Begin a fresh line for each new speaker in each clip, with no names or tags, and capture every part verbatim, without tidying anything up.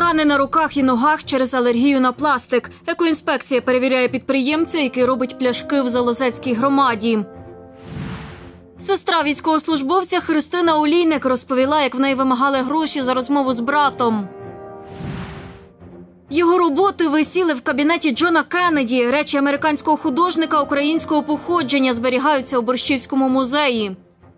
Рани на руках і ногах через алергію на пластик. Екоінспекція перевіряє підприємця, який робить пляшки в Залозецькій громаді. Сестра військовослужбовця Христина Олійник розповіла, як в неї вимагали гроші за розмову з братом. Його роботи висіли в кабінеті Джона Кеннеді. Речі американського художника українського походження зберігаються у Борщівському музеї.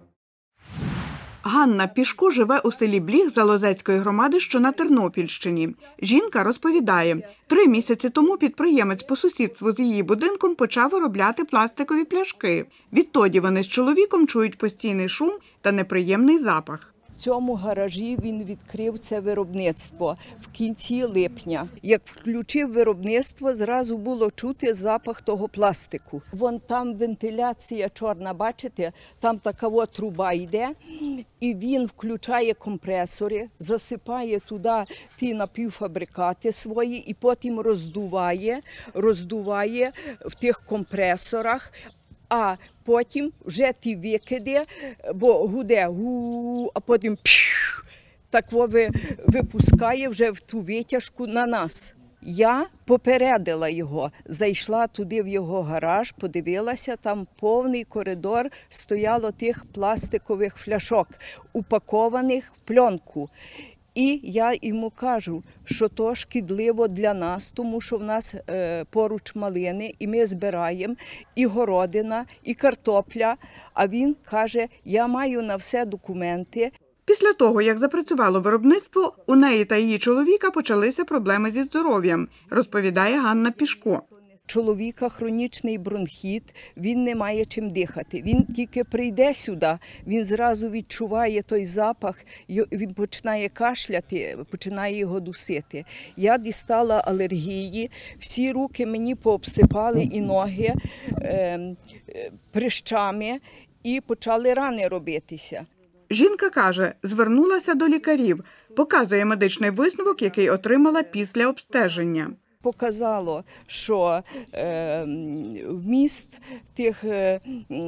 Ганна Пішко живе у селі Бліг Залозецької громади, що на Тернопільщині. Жінка розповідає, три місяці тому підприємець по сусідству з її будинком почав виробляти пластикові пляшки. Відтоді вони з чоловіком чують постійний шум та неприємний запах.
В цьому гаражі він відкрив це виробництво в кінці липня. Як включив виробництво, зразу було чути запах того пластику. Вон там вентиляція чорна, бачите, там така от труба йде, і він включає компресори, засипає туди ті напівфабрикати свої і потім роздуває, роздуває в тих компресорах. А потім вже ті викиди, бо гуде, гу, а потім пш, так випускає вже в ту витяжку на нас. Я попередила його, зайшла туди в його гараж, подивилася, там повний коридор стояло тих пластикових фляшок, упакованих в пленку. І я йому кажу, що то шкідливо для нас, тому що в нас е, поруч малини, і ми збираємо і городина, і картопля. А він каже, я маю на все документи.
Після того, як запрацювало виробництво, у неї та її чоловіка почалися проблеми зі здоров'ям, розповідає Ганна Пішко.
Чоловіка хронічний бронхіт, він не має чим дихати. Він тільки прийде сюди, він зразу відчуває той запах, він починає кашляти, починає його дусити. Я дістала алергії, всі руки мені пообсипали і ноги е, прищами, і почали рани робитися.
Жінка каже, звернулася до лікарів, показує медичний висновок, який отримала після обстеження.
Показало, що е, вміст тих, е,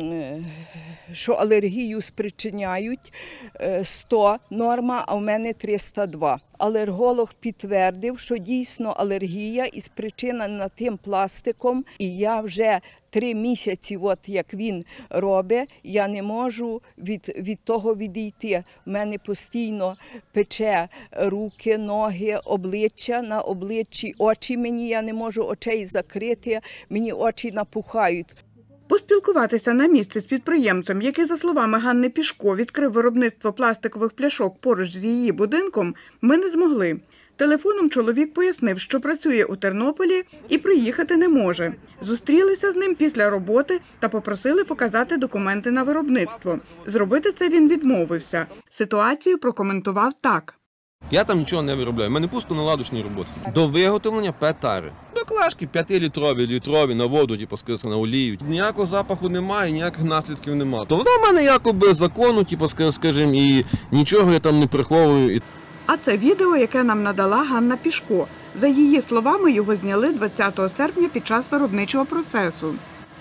що алергію спричиняють, сто норма, а в мене триста два. Алерголог підтвердив, що дійсно алергія і спричинена тим пластиком, і я вже три місяці, от як він робить, я не можу від, від того відійти. У мене постійно пече руки, ноги, обличчя, на обличчі очі мені, я не можу очей закрити, мені очі напухають.
Поспілкуватися на місці з підприємцем, який, за словами Ганни Пішко, відкрив виробництво пластикових пляшок поруч з її будинком, ми не змогли. Телефоном чоловік пояснив, що працює у Тернополі і приїхати не може. Зустрілися з ним після роботи та попросили показати документи на виробництво. Зробити це він відмовився. Ситуацію прокоментував так.
Я там нічого не виробляю, в мене пуско-наладочні роботи. До виготовлення пет-тари. Баклажки п'ятилітрові, літрові, на воду, типу, скажімо, на олію. Ніякого запаху немає, ніяких наслідків немає. То вона в мене якоби закону, типу, скажімо, і нічого я там не приховую.
А це відео, яке нам надала Ганна Пішко. За її словами, його зняли двадцятого серпня під час виробничого процесу.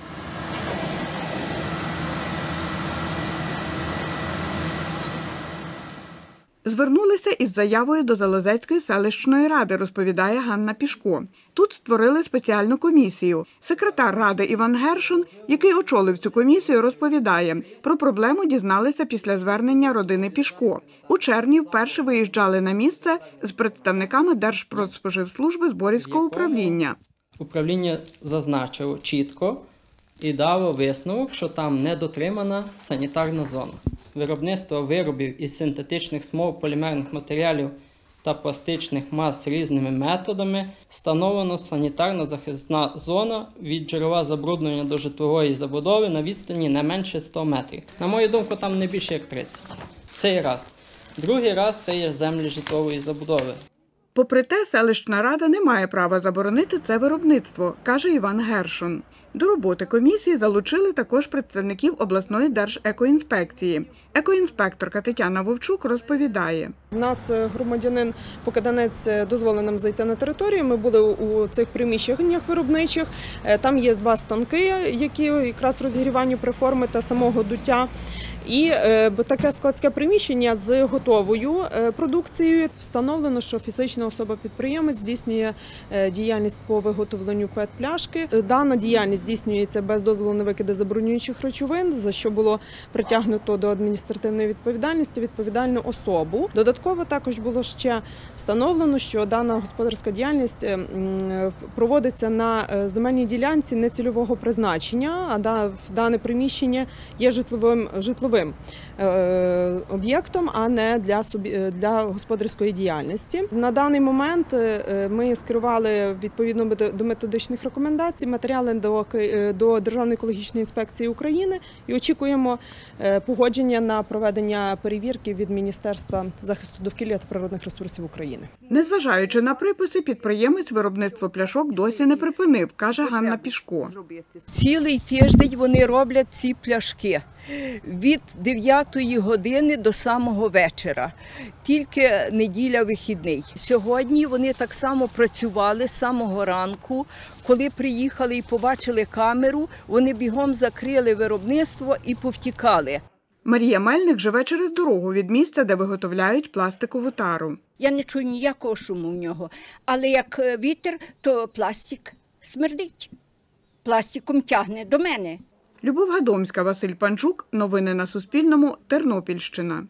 Звернулися із заявою до Залозецької селищної ради, розповідає Ганна Пішко. Тут створили спеціальну комісію. Секретар ради Іван Гершун, який очолив цю комісію, розповідає, про проблему дізналися після звернення родини Пішко. У червні вперше виїжджали на місце з представниками Держпродспоживслужби Зборівського управління.
Управління зазначило чітко і дало висновок, що там не дотримана санітарна зона. Виробництво виробів із синтетичних смол, полімерних матеріалів та пластичних мас різними методами встановлено санітарно-захисна зона від джерела забруднення до житлової забудови на відстані не менше ста метрів. На мою думку, там не більше як тридцять. Цей раз. Другий раз – це є землі житлової забудови.
Попри те, селищна рада не має права заборонити це виробництво, каже Іван Гершун. До роботи комісії залучили також представників обласної Держекоінспекції. Екоінспекторка Тетяна Вовчук розповідає.
У нас громадянин Покаданець дозволив нам зайти на територію. Ми були у цих приміщеннях виробничих. Там є два станки, які якраз розігрівання преформи та самого дуття. І таке складське приміщення з готовою продукцією. Встановлено, що фізична особа-підприємець здійснює діяльність по виготовленню пет-пляшки. Дана діяльність здійснюється без дозволу на викиди забруднюючих речовин, за що було притягнуто до адміністративної відповідальності відповідальну особу. Додатково також було ще встановлено, що дана господарська діяльність проводиться на земельній ділянці нецільового призначення, а дане приміщення є житловим, житловим об'єктом, а не для, для господарської діяльності. На даний момент ми скерували відповідно до методичних рекомендацій матеріали до, до Державної екологічної інспекції України і очікуємо погодження на проведення перевірки від Міністерства захисту довкілля та природних ресурсів України.
Незважаючи на приписи, підприємець виробництво пляшок досі не припинив, каже Ганна Пішко.
Цілий тиждень вони роблять ці пляшки. Від дев'ятої години до самого вечора. Тільки неділя вихідний. Сьогодні вони так само працювали з самого ранку. Коли приїхали і побачили камеру, вони бігом закрили виробництво і повтікали.
Марія Мельник живе через дорогу від місця, де виготовляють пластикову тару.
Я не чую ніякого шуму в нього, але як вітер, то пластик смердить. Пластиком тягне до мене.
Любов Гадомська, Василь Панчук. Новини на Суспільному. Тернопільщина.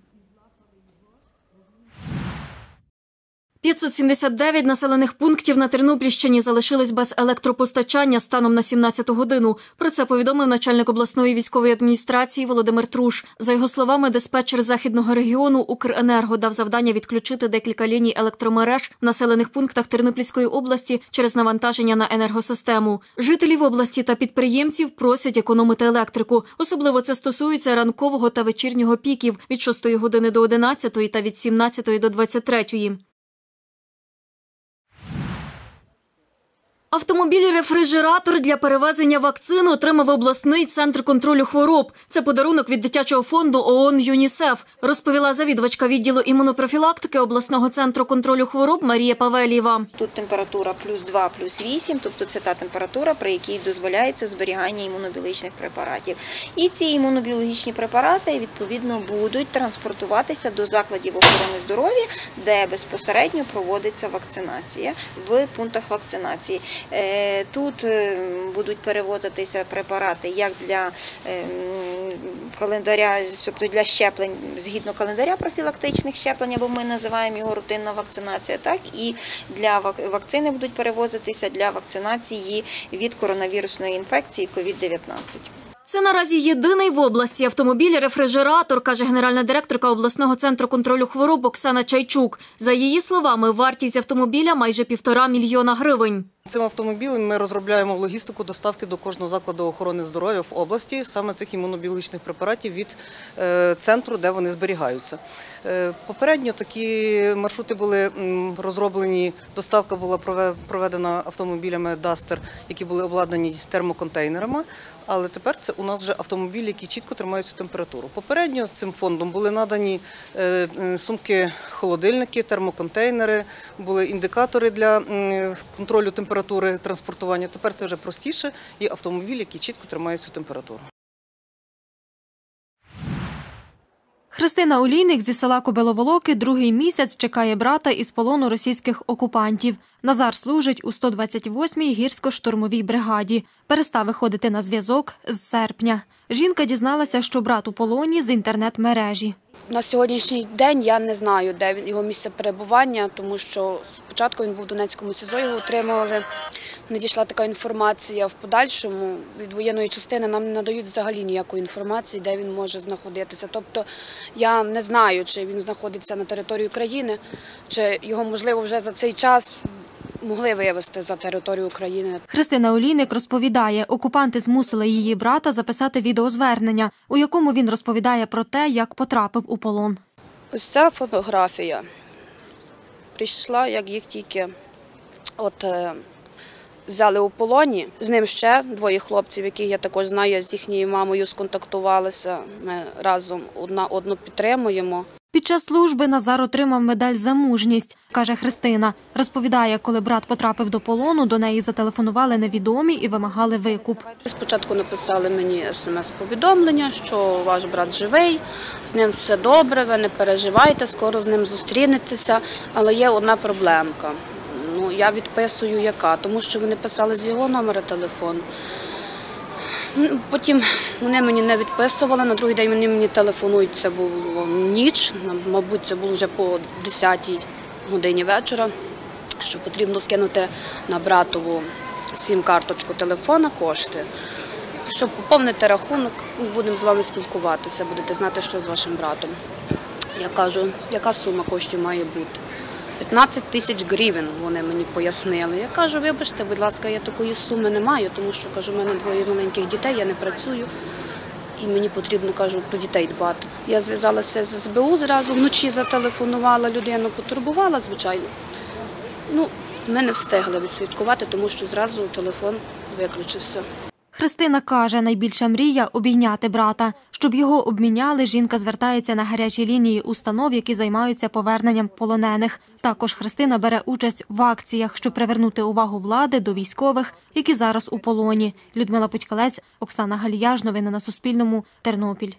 п'ятсот сімдесят дев'ять населених пунктів на Тернопільщині залишились без електропостачання станом на сімнадцяту годину. Про це повідомив начальник обласної військової адміністрації Володимир Труш. За його словами, диспетчер Західного регіону «Укренерго» дав завдання відключити декілька ліній електромереж в населених пунктах Тернопільської області через навантаження на енергосистему. Жителів області та підприємців просять економити електрику. Особливо це стосується ранкового та вечірнього піків від шостої години до одинадцятої та від сімнадцятої до двадцять третьої. Автомобіль-рефрижератор для перевезення вакцин отримав обласний центр контролю хвороб. Це подарунок від дитячого фонду ООН «ЮНІСЕФ», розповіла завідувачка відділу імунопрофілактики обласного центру контролю хвороб Марія Павелєва.
Тут температура плюс два, плюс вісім, тобто це та температура, при якій дозволяється зберігання імунобіологічних препаратів. І ці імунобіологічні препарати, відповідно, будуть транспортуватися до закладів охорони здоров'я, де безпосередньо проводиться вакцинація в пунктах вакцинації. Тут будуть перевозитися препарати як для календаря, тобто для щеплень, згідно календаря профілактичних щеплень, або ми називаємо його рутинна вакцинація, так і для вакцини будуть перевозитися для вакцинації від коронавірусної інфекції ковід дев'ятнадцять.
Це наразі єдиний в області автомобіль-рефрижератор, каже генеральна директорка обласного центру контролю хвороб Оксана Чайчук. За її словами, вартість автомобіля майже півтора мільйона гривень.
Цим автомобілем ми розробляємо логістику доставки до кожного закладу охорони здоров'я в області саме цих імунобіологічних препаратів від центру, де вони зберігаються. Попередньо такі маршрути були розроблені, доставка була проведена автомобілями Duster, які були обладнані термоконтейнерами, але тепер це у нас вже автомобілі, які чітко тримають цю температуру. Попередньо цим фондом були надані сумки-холодильники, термоконтейнери, були індикатори для контролю температури. температури транспортування. Тепер це вже простіше і автомобіль, який чітко тримає цю температуру.
Христина Олійник зі села Кобиловолоки другий місяць чекає брата із полону російських окупантів. Назар служить у сто двадцять восьмій гірсько-штурмовій бригаді. Перестав виходити на зв'язок з серпня. Жінка дізналася, що брат у полоні з інтернет-мережі.
На сьогоднішній день я не знаю, де його місце перебування, тому що спочатку він був в Донецькому СІЗО, його отримували. Надійшла така інформація в подальшому. Від воєнної частини нам не надають взагалі ніякої інформації, де він може знаходитися. Тобто я не знаю, чи він знаходиться на території України, чи його, можливо, вже за цей час могли вивезти за територію України.
Христина Олійник розповідає, окупанти змусили її брата записати відеозвернення, у якому він розповідає про те, як потрапив у полон.
Ось ця фотографія прийшла, як їх тільки от, е, взяли у полоні. З ним ще двоє хлопців, яких я також знаю, я з їхньою мамою сконтактувалася. Ми разом одна одну підтримуємо.
Під час служби Назар отримав медаль «За мужність», каже Христина. Розповідає, коли брат потрапив до полону, до неї зателефонували невідомі і вимагали викуп.
Спочатку написали мені смс-повідомлення, що ваш брат живий, з ним все добре, ви не переживайте, скоро з ним зустрінетеся, але є одна проблемка. Ну, я відписую яка, тому що вони писали з його номера телефону. Потім вони мені не відписували, на другий день вони мені телефонують, це було ніч, мабуть, це було вже по десятій годині вечора, що потрібно скинути на братову сім-карточку телефона кошти. Щоб поповнити рахунок, будемо з вами спілкуватися, будете знати, що з вашим братом. Я кажу, яка сума коштів має бути? п'ятнадцять тисяч гривень, вони мені пояснили. Я кажу, вибачте, будь ласка, я такої суми не маю, тому що, кажу, в мене двоє маленьких дітей, я не працюю. І мені потрібно, кажу, про дітей дбати. Я зв'язалася з ес бе у зразу, вночі зателефонувала людину, потурбувала, звичайно. Ну, ми не встигли відслідкувати, тому що зразу телефон виключився.
Христина каже, найбільша мрія – обійняти брата. Щоб його обміняли, жінка звертається на гарячі лінії установ, які займаються поверненням полонених. Також Христина бере участь в акціях, щоб привернути увагу влади до військових, які зараз у полоні. Людмила Путькалець, Оксана Галіяж. Новини на Суспільному. Тернопіль.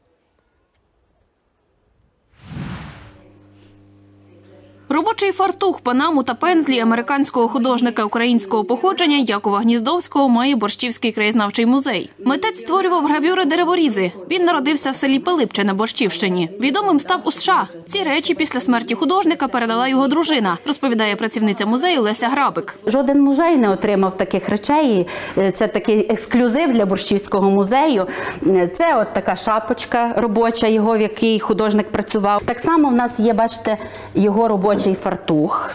Робочий фартух, панаму та пензлі американського художника українського походження Якова Гніздовського має Борщівський краєзнавчий музей. Митець створював гравюри дереворізи. Він народився в селі Пилипче на Борщівщині. Відомим став у США. Ці речі після смерті художника передала його дружина, розповідає працівниця музею Леся Грабик.
Жоден музей не отримав таких речей. Це такий ексклюзив для Борщівського музею. Це от така шапочка робоча, його, в якій художник працював. Так само в нас є, бачите, його робочий фартух,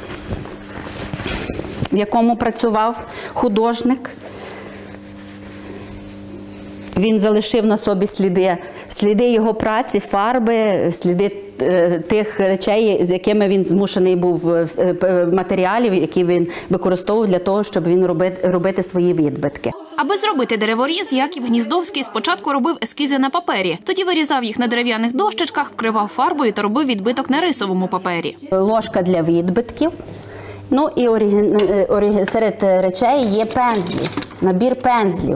в якому працював художник. Він залишив на собі сліди, сліди його праці, фарби, сліди тих речей, з якими він змушений був, матеріалів, які він використовував для того, щоб він робити, робити свої відбитки.
Аби зробити дереворіз, Яків Гніздовський спочатку робив ескізи на папері. Тоді вирізав їх на дерев'яних дощечках, вкривав фарбою та робив відбиток на рисовому папері.
Ложка для відбитків. Ну і оригін... серед речей є пензлі, набір пензлів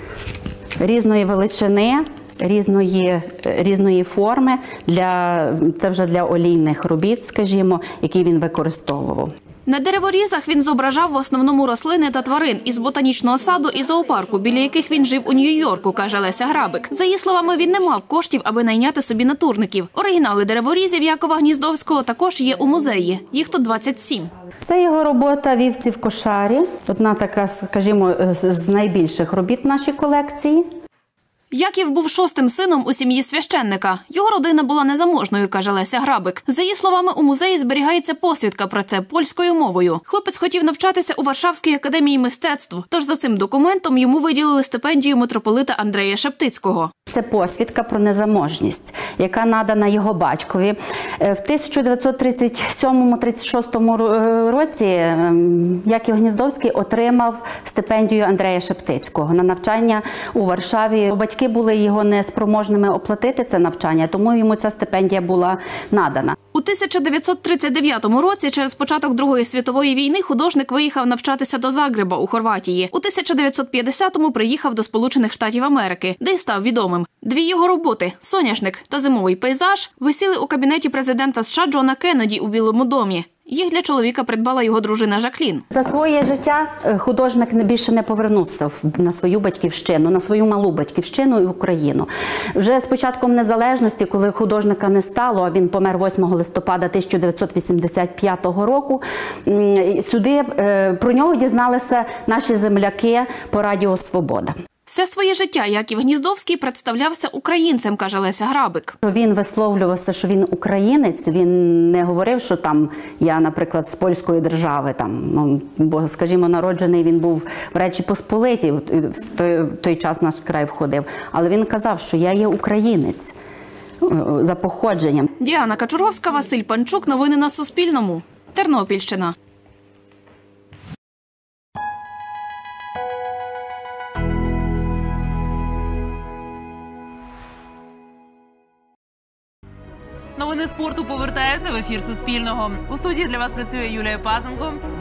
різної величини, різної, різної форми. Для... Це вже для олійних робіт, скажімо, які він використовував.
На дереворізах він зображав в основному рослини та тварин із ботанічного саду і зоопарку, біля яких він жив у Нью-Йорку, каже Леся Грабик. За її словами, він не мав коштів, аби найняти собі натурників. Оригінали дереворізів Якова Гніздовського також є у музеї. Їх тут двадцять сім.
Це його робота «Вівці в кошарі». Одна така, скажімо, з найбільших робіт в нашій колекції.
Яків був шостим сином у сім'ї священника. Його родина була незаможною, каже Леся Грабик. За її словами, у музеї зберігається посвідка про це польською мовою. Хлопець хотів навчатися у Варшавській академії мистецтв, тож за цим документом йому виділили стипендію митрополита Андрея Шептицького.
Це посвідка про незаможність, яка надана його батькові. В тисяча дев'ятсот тридцять сьомому - тридцять шостому році Яків Гніздовський отримав стипендію Андрея Шептицького на навчання у Варшаві. Батьки були його неспроможними оплатити це навчання, тому йому ця стипендія була надана.
У тисяча дев'ятсот тридцять дев'ятому році, через початок Другої світової війни, художник виїхав навчатися до Загреба у Хорватії. У тисяча дев'ятсот п'ятдесятому приїхав до Сполучених Штатів Америки, де й став відомим. Дві його роботи – «Соняшник» та «Зимовий пейзаж» – висіли у кабінеті президента США Джона Кеннеді у Білому домі. Їх для чоловіка придбала його дружина Жаклін.
За своє життя художник більше не повернувся на свою батьківщину, на свою малу батьківщину і Україну. Вже з початком незалежності, коли художника не стало, а він помер восьмого листопада тисяча дев'ятсот вісімдесят п'ятого року, сюди про нього дізналися наші земляки по радіо «Свобода».
Все своє життя Яків Гніздовський представлявся українцем, каже Леся Грабик.
Він висловлювався, що він українець, він не говорив, що там я, наприклад, з польської держави, там, ну, бо, скажімо, народжений він був в Речі Посполитій, в той, в той час наш край входив, але він казав, що я є українець за походженням.
Діана Качуровська, Василь Панчук. Новини на Суспільному. Тернопільщина.
Новини спорту повертаються в ефір Суспільного. У студії для вас працює Юлія Пазенко.